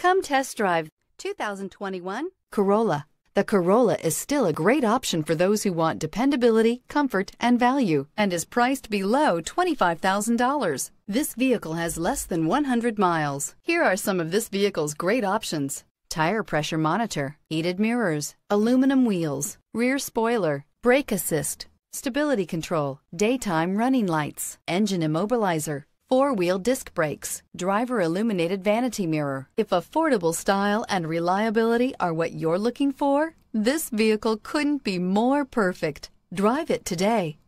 Come test drive 2021 Corolla. The Corolla is still a great option for those who want dependability, comfort, and value, and is priced below $25,000. This vehicle has less than 100 miles. Here are some of this vehicle's great options: tire pressure monitor, heated mirrors, aluminum wheels, rear spoiler, brake assist, stability control, daytime running lights, engine immobilizer, four-wheel disc brakes, driver illuminated vanity mirror. If affordable style and reliability are what you're looking for, this vehicle couldn't be more perfect. Drive it today.